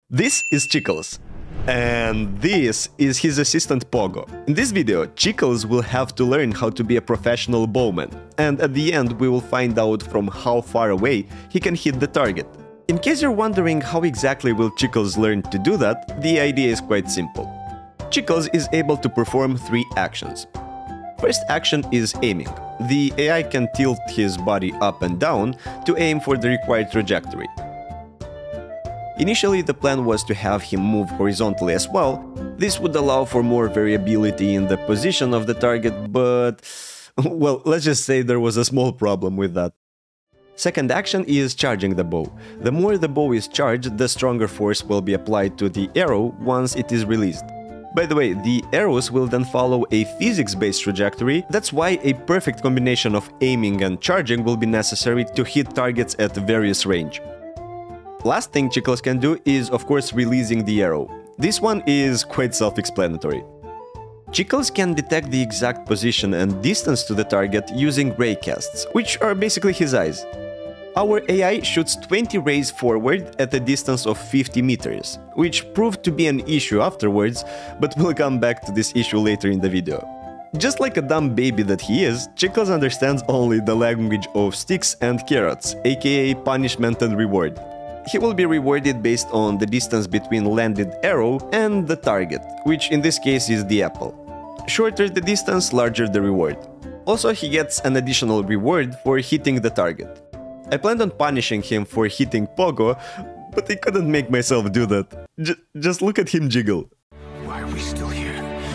This is Chiklz, and this is his assistant Pogo. In this video, Chiklz will have to learn how to be a professional bowman, and at the end we will find out from how far away he can hit the target. In case you're wondering how exactly will Chiklz learn to do that, the idea is quite simple. Chiklz is able to perform 3 actions. First action is aiming. The AI can tilt his body up and down to aim for the required trajectory. Initially, the plan was to have him move horizontally as well. This would allow for more variability in the position of the target, but... well, let's just say there was a small problem with that. Second action is charging the bow. The more the bow is charged, the stronger force will be applied to the arrow once it is released. By the way, the arrows will then follow a physics-based trajectory. That's why a perfect combination of aiming and charging will be necessary to hit targets at various range. Last thing Chiklz can do is, of course, releasing the arrow. This one is quite self-explanatory. Chiklz can detect the exact position and distance to the target using ray casts, which are basically his eyes. Our AI shoots 20 rays forward at a distance of 50 meters, which proved to be an issue afterwards, but we'll come back to this issue later in the video. Just like a dumb baby that he is, Chiklz understands only the language of sticks and carrots, aka punishment and reward. He will be rewarded based on the distance between landed arrow and the target, which in this case is the apple. Shorter the distance, larger the reward. Also, he gets an additional reward for hitting the target. I planned on punishing him for hitting Pogo, but I couldn't make myself do that. Just look at him jiggle. Why are we still here?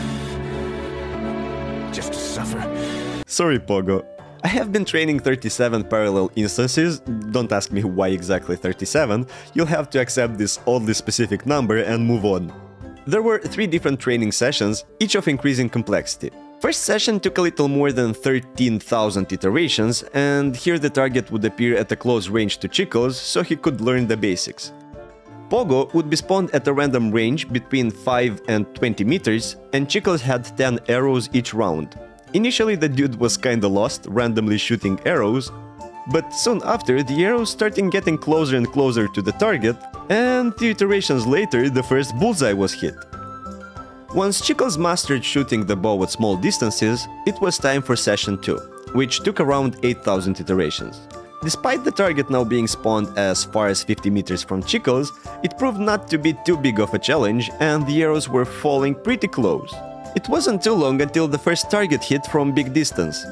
Just to suffer? Sorry, Pogo. I have been training 37 parallel instances. Don't ask me why exactly 37, you'll have to accept this oddly specific number and move on. There were 3 different training sessions, each of increasing complexity. First session took a little more than 13,000 iterations, and here the target would appear at a close range to Chiklz, so he could learn the basics. Pogo would be spawned at a random range between 5 and 20 meters, and Chiklz had 10 arrows each round. Initially, the dude was kinda lost, randomly shooting arrows, but soon after, the arrows started getting closer and closer to the target, and 2 iterations later, the first bullseye was hit. Once Chiklz mastered shooting the bow at small distances, it was time for session 2, which took around 8,000 iterations. Despite the target now being spawned as far as 50 meters from Chiklz, it proved not to be too big of a challenge, and the arrows were falling pretty close. It wasn't too long until the first target hit from big distance.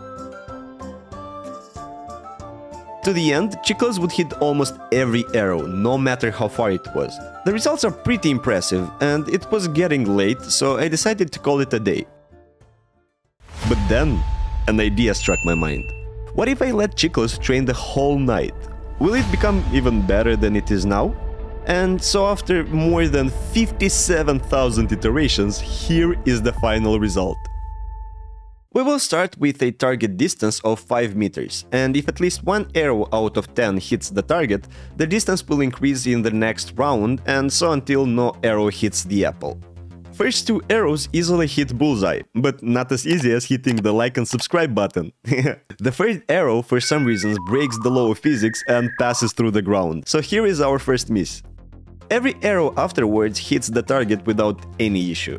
To the end, Chiklz would hit almost every arrow, no matter how far it was. The results are pretty impressive, and it was getting late, so I decided to call it a day. But then, an idea struck my mind. What if I let Chiklz train the whole night? Will it become even better than it is now? And so after more than 57,000 iterations, here is the final result. We will start with a target distance of 5 meters, and if at least 1 arrow out of 10 hits the target, the distance will increase in the next round, and so until no arrow hits the apple. First 2 arrows easily hit bullseye, but not as easy as hitting the like and subscribe button. The third arrow for some reasons breaks the law of physics and passes through the ground, so here is our first miss. Every arrow afterwards hits the target without any issue.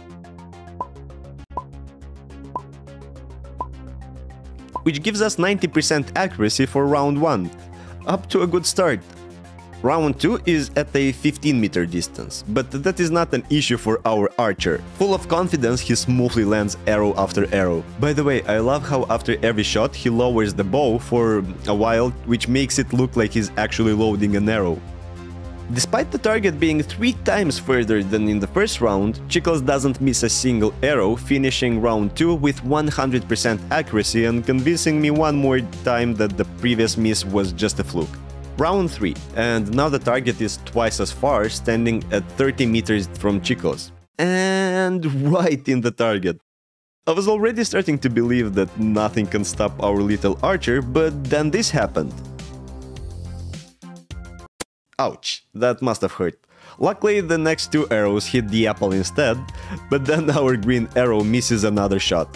Which gives us 90% accuracy for round 1. Up to a good start. Round 2 is at a 15-meter distance, but that is not an issue for our archer. Full of confidence, he smoothly lands arrow after arrow. By the way, I love how after every shot he lowers the bow for a while, which makes it look like he's actually loading an arrow. Despite the target being 3 times further than in the first round, Chiklz doesn't miss a single arrow, finishing round 2 with 100% accuracy and convincing me one more time that the previous miss was just a fluke. Round 3, and now the target is twice as far, standing at 30 meters from Chiklz. And right in the target. I was already starting to believe that nothing can stop our little archer, but then this happened. Ouch, that must have hurt. Luckily, the next 2 arrows hit the apple instead, but then our green arrow misses another shot.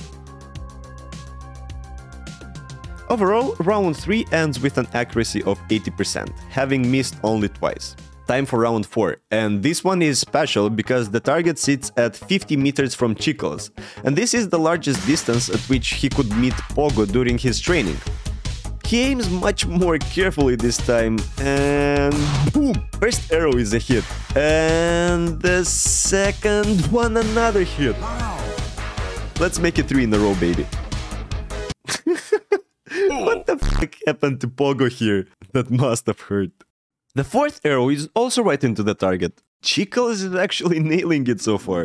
Overall, round 3 ends with an accuracy of 80%, having missed only twice. time for round 4, and this one is special because the target sits at 50 meters from Chiklz, and this is the largest distance at which he could meet Pogo during his training. He aims much more carefully this time, and boom! First arrow is a hit, and the second one another hit. Let's make it 3 in a row, baby. What the fuck happened to Pogo here? That must have hurt. The fourth arrow is also right into the target. Chiklz is actually nailing it so far.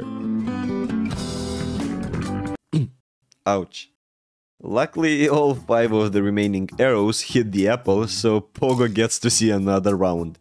Ouch. Luckily, all 5 of the remaining arrows hit the apple, so Pogo gets to see another round.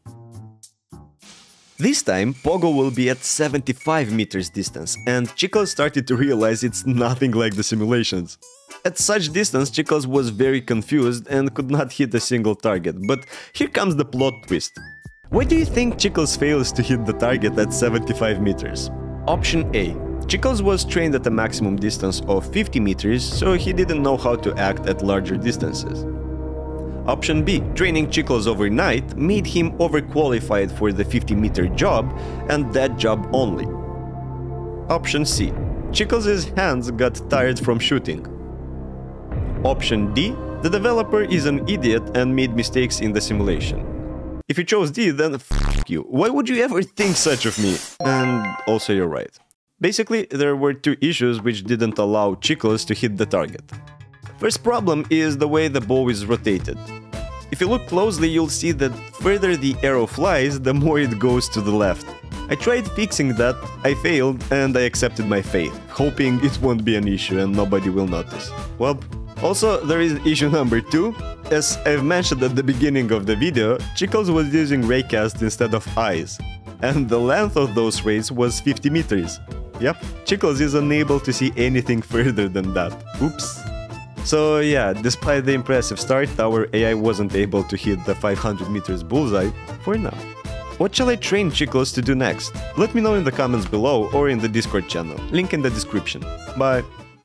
This time, Pogo will be at 75 meters distance, and Chiklz started to realize it's nothing like the simulations. At such distance, Chiklz was very confused and could not hit a single target, but here comes the plot twist. Why do you think Chiklz fails to hit the target at 75 meters? Option A. Chiklz was trained at a maximum distance of 50 meters, so he didn't know how to act at larger distances. Option B. Training Chiklz overnight made him overqualified for the 50-meter job, and that job only. Option C. Chiklz's hands got tired from shooting. Option D. The developer is an idiot and made mistakes in the simulation. If you chose D, then f*** you. Why would you ever think such of me? And also you're right. Basically, there were 2 issues which didn't allow Chiklz to hit the target. First problem is the way the bow is rotated. If you look closely, you'll see that further the arrow flies, the more it goes to the left. I tried fixing that, I failed, and I accepted my fate, hoping it won't be an issue and nobody will notice. Well, also there is issue number 2. As I've mentioned at the beginning of the video, Chiklz was using raycast instead of eyes, and the length of those rays was 50 meters. Yep, Chiklz is unable to see anything further than that. Oops. So yeah, despite the impressive start, our AI wasn't able to hit the 500 meters bullseye for now. What shall I train Chiklz to do next? Let me know in the comments below or in the Discord channel, link in the description. Bye!